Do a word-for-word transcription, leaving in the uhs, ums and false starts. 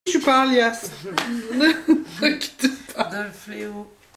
Tu parles, Yas. Qui te parle? D'un fléau.